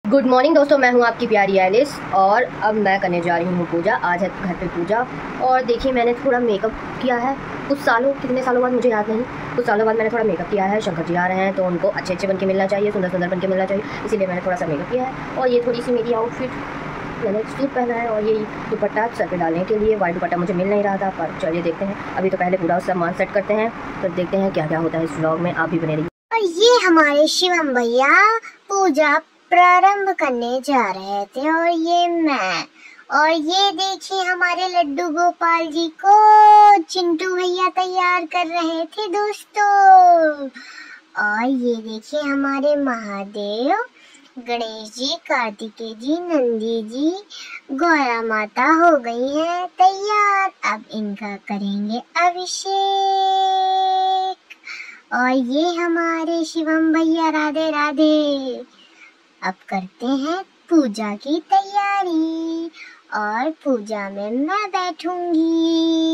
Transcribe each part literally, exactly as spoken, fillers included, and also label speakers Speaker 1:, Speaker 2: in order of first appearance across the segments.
Speaker 1: Good morning दोस्तों, मैं हूं आपकी प्यारी एलिस और अब मैं करने जा रही हूं पूजा। आज है घर पे पूजा और देखिए मैंने थोड़ा मेकअप किया है। कुछ सालों कितने सालों बाद मुझे याद नहीं, कुछ सालों बाद मैंने थोड़ा मेकअप किया है। शंकर जी आ रहे हैं तो उनको अच्छे अच्छे बन के मिलना चाहिए, सुंदर सुंदर बन के मिलना चाहिए, इसीलिए मैंने थोड़ा सा मेकअप किया है। और ये थोड़ी सी मेरी आउटफिट, मैंने सूट पहना है और ये दुपट्टा सर पे डालने के लिए। वाइट दुपट्टा मुझे मिल नहीं रहा था, पर चलिए देखते हैं। अभी तो पहले पूरा सामान सेट करते हैं, तो देखते हैं क्या क्या होता है इस व्लॉग में। आप भी बने रहिए।
Speaker 2: और ये हमारे शिवम भैया पूजा प्रारंभ करने जा रहे थे और ये मैं, और ये देखिए हमारे लड्डू गोपाल जी को चिंटू भैया तैयार कर रहे थे दोस्तों। और ये देखिए हमारे महादेव, गणेश जी, कार्तिकेय जी, नंदी जी, गौरा माता हो गई हैं तैयार। अब इनका करेंगे अभिषेक। और ये हमारे शिवम भैया, राधे राधे। अब करते हैं पूजा की तैयारी और पूजा में मैं बैठूंगी।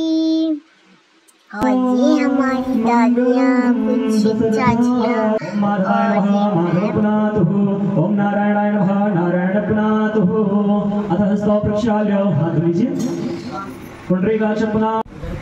Speaker 2: और ये हमारी दादियाँ, कुछ चाचियाँ, और ये
Speaker 3: ओम नारायणाय नमः। नारायण पुनातु अथ हस्तो प्रक्षाल्य हाथ लीजिए, पुंडरीकाक्ष पुनः।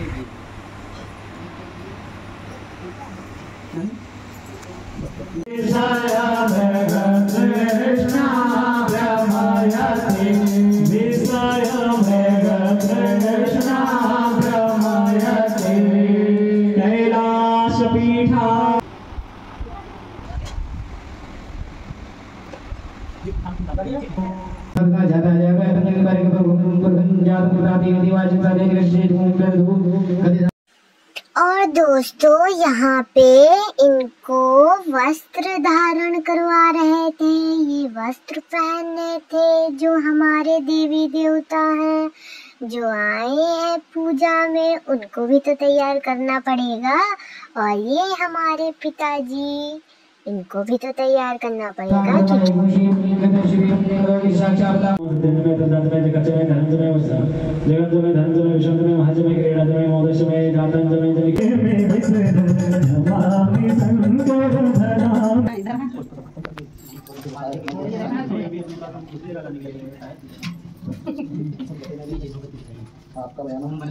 Speaker 2: और दोस्तों यहाँ पे इनको वस्त्र धारण करवा रहे थे। ये वस्त्र पहनने थे जो हमारे देवी देवता हैं, जो आए हैं पूजा में, उनको भी तो तैयार करना पड़ेगा। और ये हमारे पिताजी, इनको भी तो तैयार करना पड़ेगा।
Speaker 4: आपका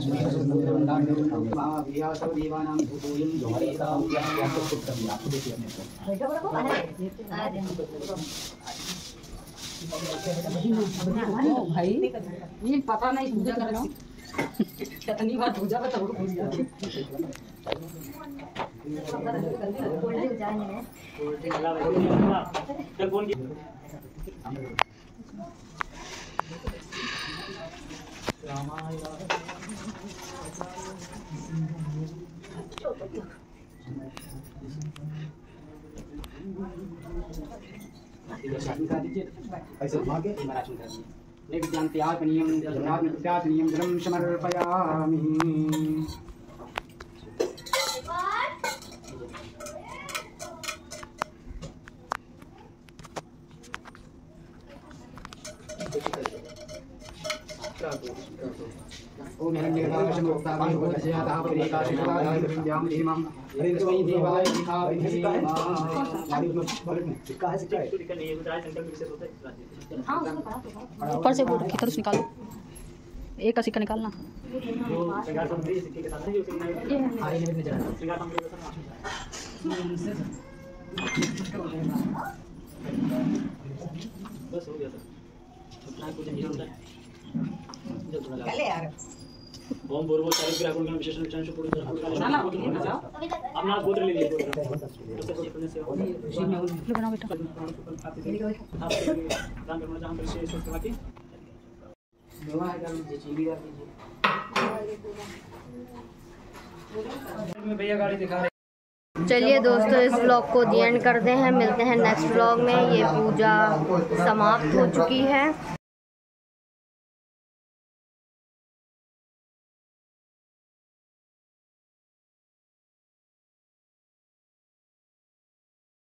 Speaker 4: भाई ये पता नहीं पूजा कर कितनी बार पूजा बताओ। ऐसे भागे मेरा चुन कर एक ज्ञानत्याग नियम जगन्नाथ त्याग नियम जलम समर्पयामि। ओम हिरण्यगर्भाशं भक्तावान् भूतजयातः प्रकाशितवान् विद्यां धीमं हरिस्मै देवाय दिखाविहि।
Speaker 5: ऊपर से वो रखी तरह निकालो, एक का सिक्का निकालना।
Speaker 3: बस हो गया सर। ओम पूर्व चारित्र्य गुण विशेषण विचार से पूर्ण अपना गोत्र ले लीजिए।
Speaker 5: बनाओ बेटा।
Speaker 3: दान करना चाहूं तो से सोच के
Speaker 4: दुआ कर दीजिए, चीली कर दीजिए। भैया गाड़ी दिखा रहे।
Speaker 1: चलिए दोस्तों, इस व्लॉग को दी एंड करते हैं। मिलते हैं नेक्स्ट व्लॉग में। ये पूजा समाप्त हो चुकी है।